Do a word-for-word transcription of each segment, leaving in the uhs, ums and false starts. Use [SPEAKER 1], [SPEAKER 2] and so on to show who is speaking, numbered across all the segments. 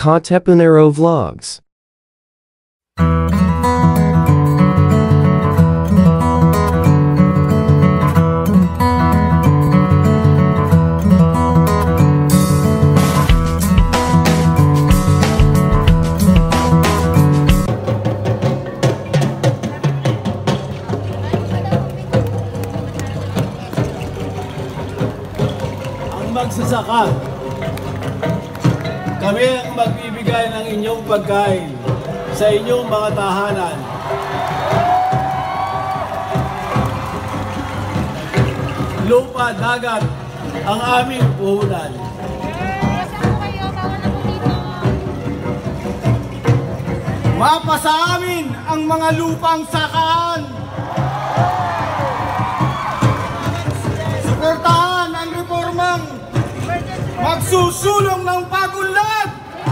[SPEAKER 1] Katepanero Vlogs.
[SPEAKER 2] Magsasaka, kami ang magbibigay ng inyong pagkain sa inyong mga tahanan. Lupa, dagat, ang aming puhunan. Mapa sa amin ang mga lupang sakaan. Suportahan ang reformang magsusulong ng pag-unlad!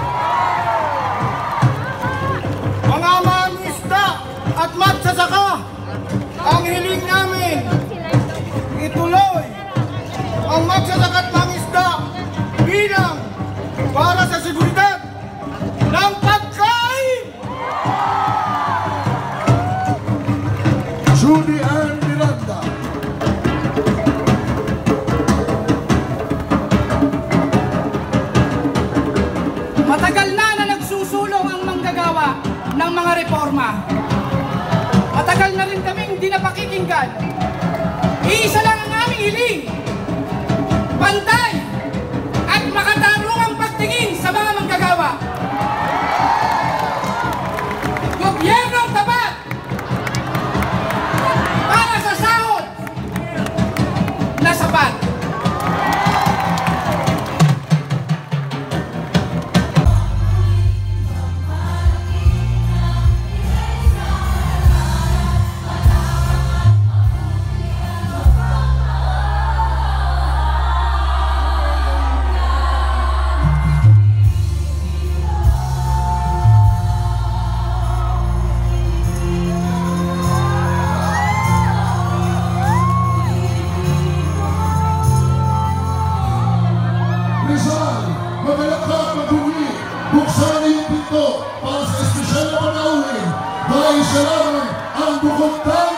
[SPEAKER 2] Mga mangisda at magsasaka, ang hiling namin, ituloy ang magsasaka at mangisda bilang para sa seguridad ng pagkain!
[SPEAKER 3] Judy Ann Miranda.
[SPEAKER 4] Matagal na na nagsusulong ang manggagawa ng mga reforma. Matagal na rin kaming hindi napakikinggan. Iisa lang ang aming hiling. Pantay at makatarungang pagtingin sa mga manggagawa. Gobyernong tapat para sa sahod na sapat.
[SPEAKER 3] Rizal, magalakad mag-uwi. Buksan na yung pinto para sa espesyal na pag-uwi. Dahil siya lamang ang bukod tangi!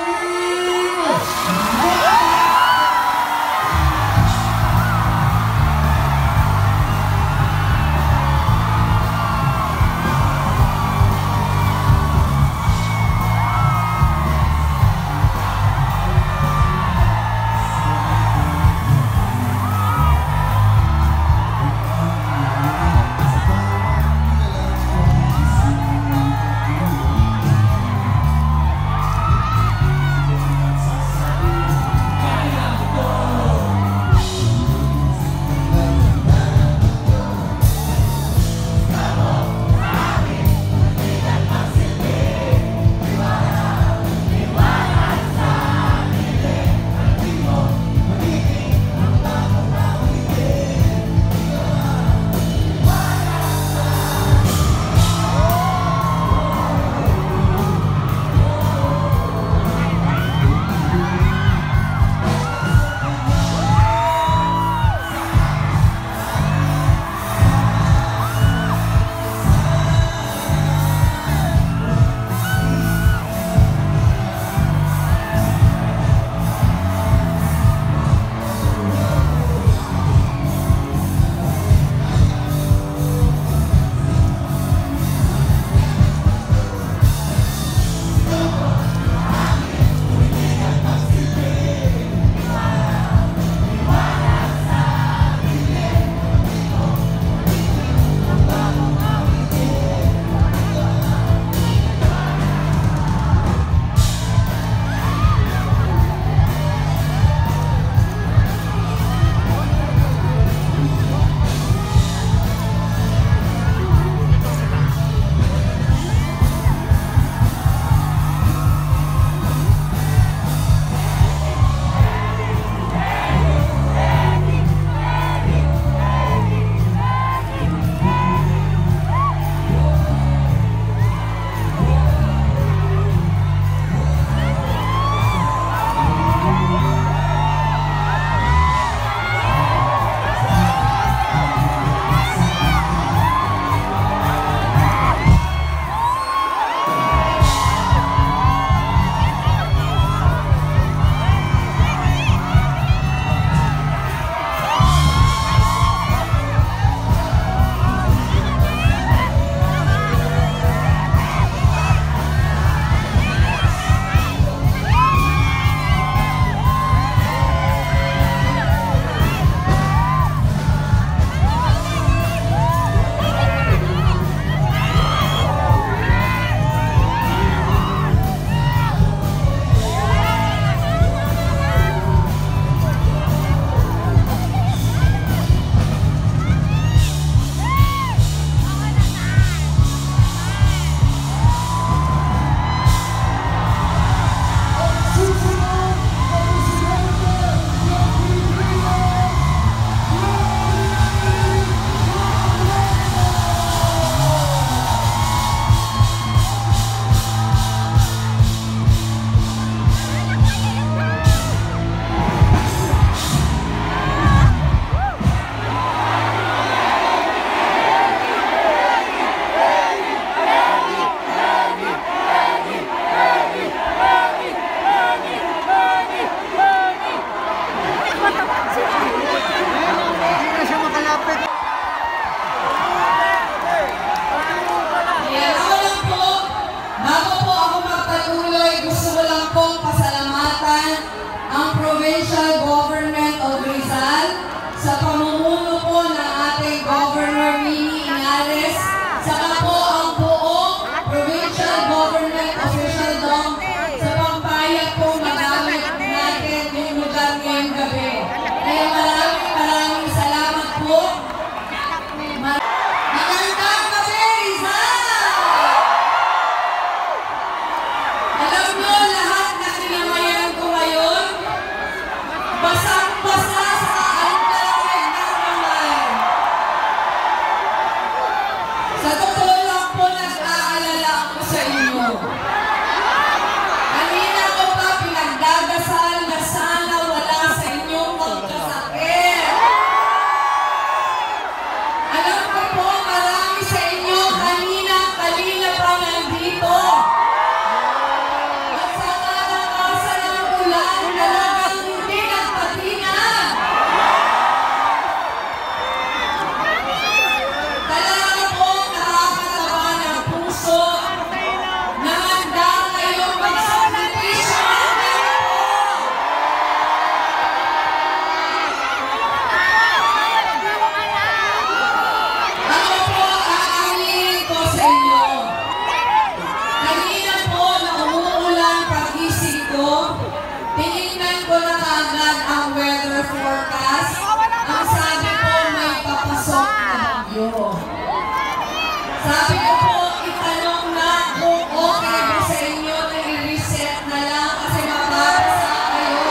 [SPEAKER 5] Sabi ko po, itanong na kung okay ba sa inyo na i-reset na lang kasi mabasa kayo.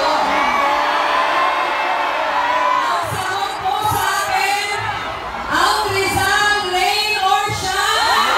[SPEAKER 5] Ang sagot po sa akin, ang Rizal, rain or shine.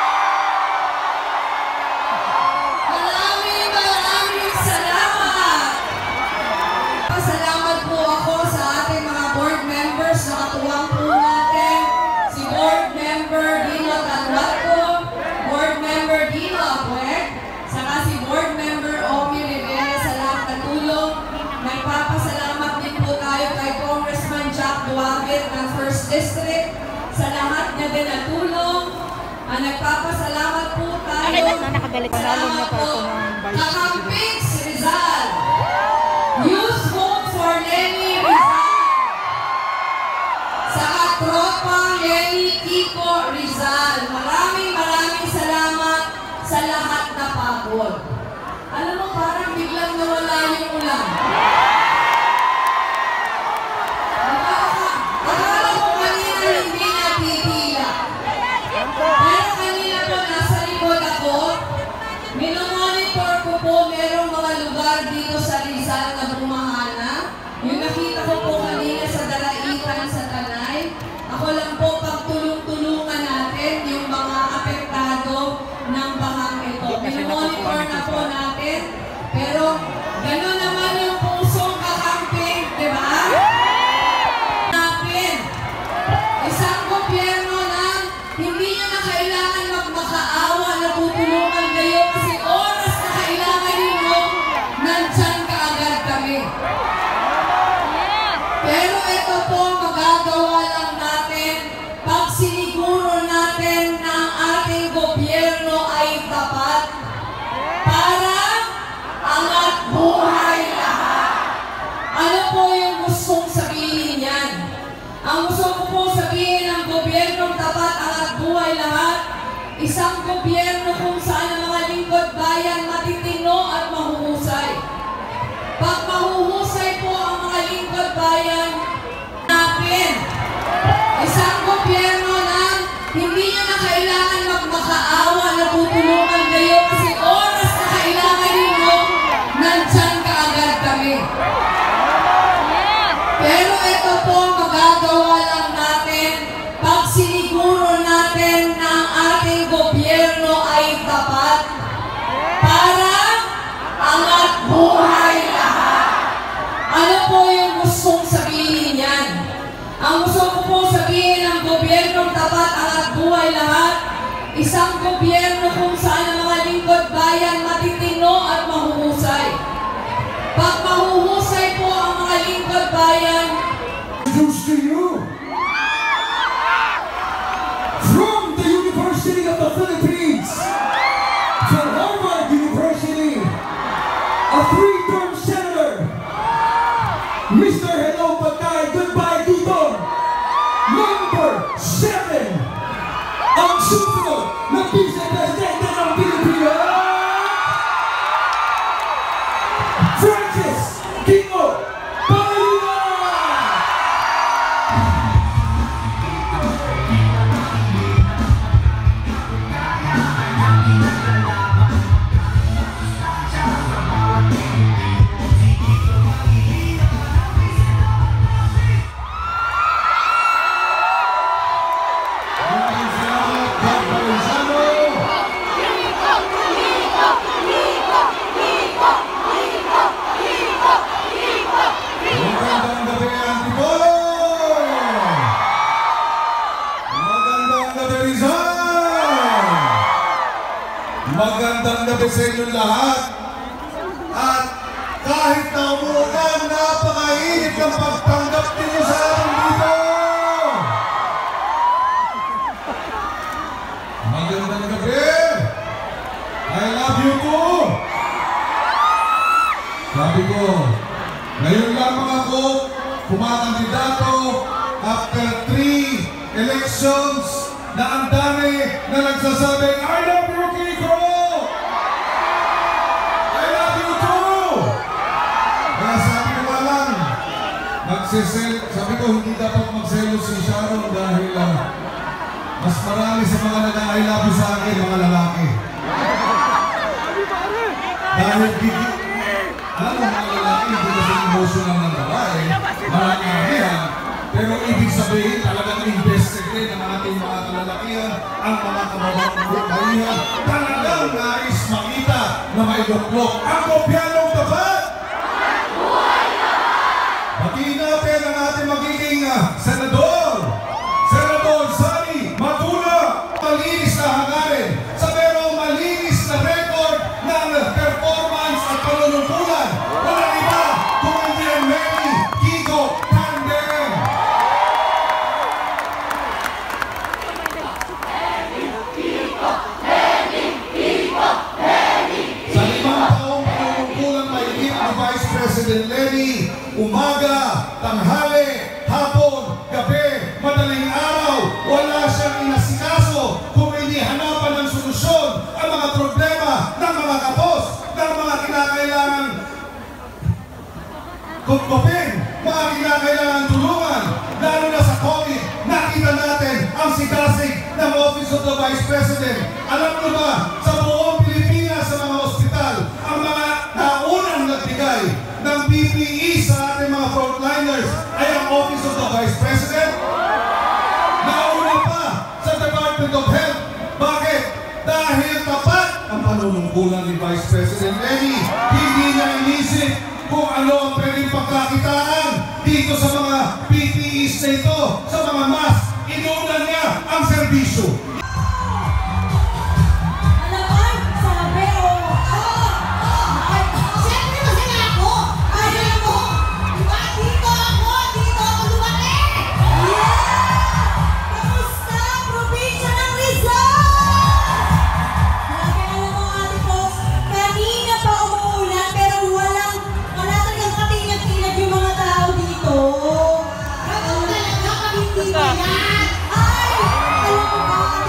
[SPEAKER 5] Maraming maraming salamat. Pasalamat po ako sa ating mga board members na katuwang po natin. Si board member Dino Tanwato, board member Dino Apuek, saka si board member Omi Rivera sa lahat ng tulong. Nagpapasalamat din po tayo kay Congressman Jack Duagit ng first District sa lahat niya din ng tulong. Ah, nagpapasalamat po tayo.
[SPEAKER 6] Nakabalik sa alam na po ako ng Vice
[SPEAKER 5] Kakamping si Rizal. Youth Vote for Lenny Rizal. Saka tropang Lenny Kiko Rizal. Maraming maraming salamat sa lahat na pagod. Alam mo, parang biglang nawala yung ulan. Akala ko kanina hindi natitila. Pero kanina po nasa likod ako, minomonitor ko po merong mga lugar dito sa Rizal na bumahana. Yung nakita ko po kanina sa Dalaitan sa Tanay, ako lang po pagtulong-tulungan natin yung mga apektado ng bahang ito. Minomonitor na po natin, pero gano'n naman yung pusong kakamping, di ba? Natin, isang gobyerno na hindi nyo na kailangan magmakaawa na tutulungan kayo kasi oras na kailangan ninyo, nandyan kaagad kami. Pero ito po, magagawa lang natin pag siniguro natin na ang ating gobyerno ay tapat para angat buhay lahat. Ano po yung gustong sabihin yan? Ang gusto ko po sabihin ng gobyernong tapat angat buhay lahat, isang gobyerno kung saan ang mga lingkod bayan matitino at mahuhusay. Pag mahuhusay po ang mga lingkod bayan natin, isang gobyerno na hindi nyo na kailangan magmakaawa na tutulungan kayo kasi oras na kailangan ninyo, nandyan kaagad kami. Pero ito po, magagawa lang natin pag siniguro natin na ang ating gobyerno ay tapat para angat buhay lahat. Ano po yung gustong sabihin yan? Ang gusto ko po sabihin ng gobyernong tapat angat buhay lahat, isang gobyerno kung saan ang mga lingkod bayan matitino at mahuhusay. Pag mahuhusay po ang mga lingkod bayan,
[SPEAKER 3] Introduce to you from the University of the Philippines, from Harvard University, a three-term senator, Mister Hello Patay, goodbye dito, number seven, ang susunod na Vice Presidente ng Pilipinas, Francis Kiko Pangilinan! Magandang gabi, Antipolo! Magandang gabi, Rizal! Magandang gabi sa inyong lahat. At kahit na umuulan, napakainit ng pagtanggap ninyo sa akin dito! Magandang gabi! I love you too! Sabi ko, ngayon lamang ako kumakandidato after three elections na ang dami na nagsasabing, I love you, Kiko! I love you too! Kaya sabi ko nga lang, magsisel, sabi ko hindi dapat magselos si Sharon dahil uh, mas marami sa mga nag-I love you sa akin, mga lalaki. Dahil gigi, alam mo mga lalaki, hindi kasi emotional ng babae, marami yan. Pero ibig sabihin, talagang invested din ang ating mga kalalakihan, ang mga kababaihan, talagang nais makita na may luklok ang gobyernong tapat! Batiin natin ang ating magiging uh, senador, Senador Sani Matula. Malinis na hangarin sa merong malinis na record ng performance at panunungkulan. Walang iba kung hindi ang Mary Kiko Tandem. Sa limang taong panunungkulan mahigit ni Vice President Lenny, umaga, tanghali, hapon, gabi, madaling araw, wala siyang inasikaso kung hindi hanapan ng solusyon ang mga problema ng mga kapos, ng mga kinakailangan kupkupin, mga kinakailangan tulungan, lalo na sa COVID. Nakita natin ang sigasig ng Office of the Vice President. Alam mo ba, sa buong Pilipinas, sa mga ospital, ang mga naunang nagbigay ng P P E sa ating mga frontliners ay ang Office of the Vice President. Nauna pa sa Department of Health. Bakit? Dahil tapat ang panunungkulan ni Vice President Lenny. Hindi niya inisip kung ano ang pwedeng pagkakitaan dito sa mga P P Es na ito, sa mga mask. Inuuna niya ang serbisyo.
[SPEAKER 5] Ay! Alam mo ba,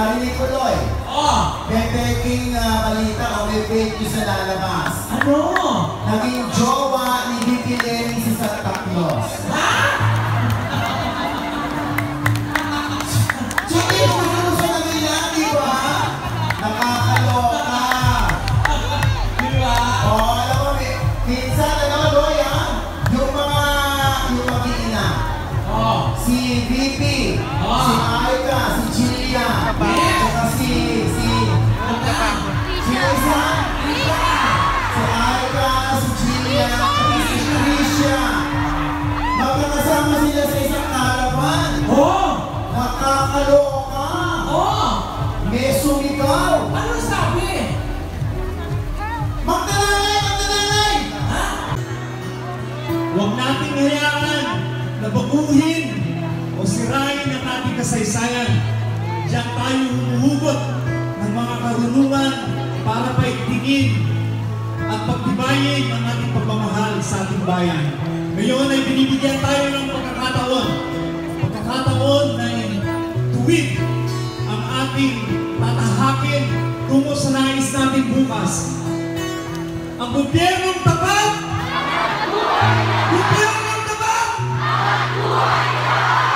[SPEAKER 7] narinig ko, Loy.
[SPEAKER 8] Oh!
[SPEAKER 7] May peking uh, balita o may fake news na lalabas.
[SPEAKER 8] Ano?
[SPEAKER 7] Naging jowa ni Vicky Lenny si Santa Claus.
[SPEAKER 8] Ha?
[SPEAKER 7] Sige, gusto na nila, di ba? Nakakaloka.
[SPEAKER 8] Di ba?
[SPEAKER 7] Oo, alam mo, minsan, ano, Loy, ha? Yung mga, yung mag-iina.
[SPEAKER 8] Oh!
[SPEAKER 7] Si Vicky,
[SPEAKER 8] Oh.
[SPEAKER 7] si Aika, si Chilia, saka si, si, si Isa, si Aika, si Chilia, si Tricia. Magkakasama sila sa isang karavan.
[SPEAKER 8] Oh!
[SPEAKER 7] Nakakaloka.
[SPEAKER 8] Oh!
[SPEAKER 7] May sumigaw.
[SPEAKER 8] Ano sabi?
[SPEAKER 7] Magdanay! Magdanay!
[SPEAKER 9] Huwag nating hayaan na baguhin o sirain ang ating kasaysayan. Diyan tayo humuhugot ng mga karunungan para paigtingin at pagtibayin ang ating pagmamahal sa ating bayan. Ngayon ay binibigyan tayo ng pagkakataon. Pagkakataon na tuwid ang ating tatahakin tungo sa nais natin bukas. Ang gobyernong tapat! Gobyernong tapat!